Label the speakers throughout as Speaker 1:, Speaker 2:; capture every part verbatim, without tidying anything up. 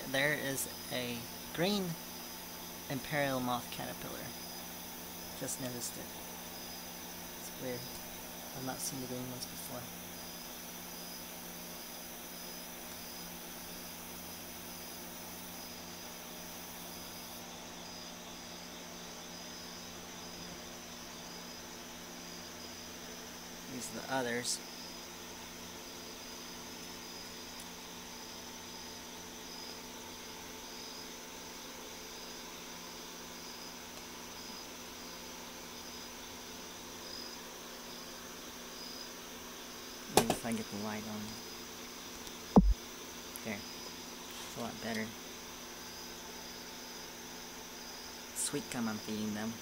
Speaker 1: there is a green imperial moth caterpillar. Just noticed it. It's weird. I've not seen the green ones before. These are the others. Maybe if I get the light on. There. It's a lot better. Sweet gum I'm feeding them.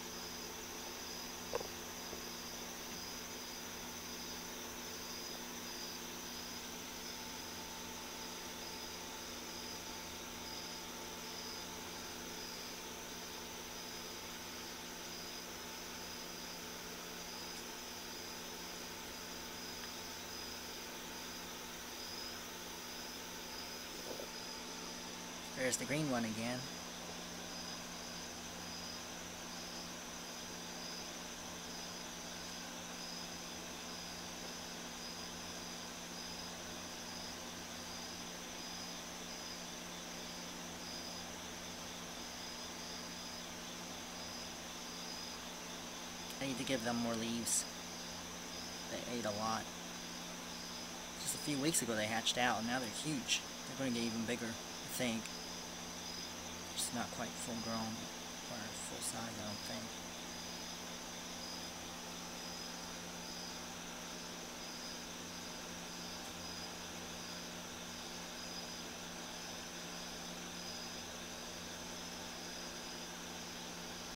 Speaker 1: There's the green one again. I need to give them more leaves. They ate a lot. Just a few weeks ago they hatched out, and now they're huge. They're going to get even bigger, I think. Just not quite full grown or full size, I don't think.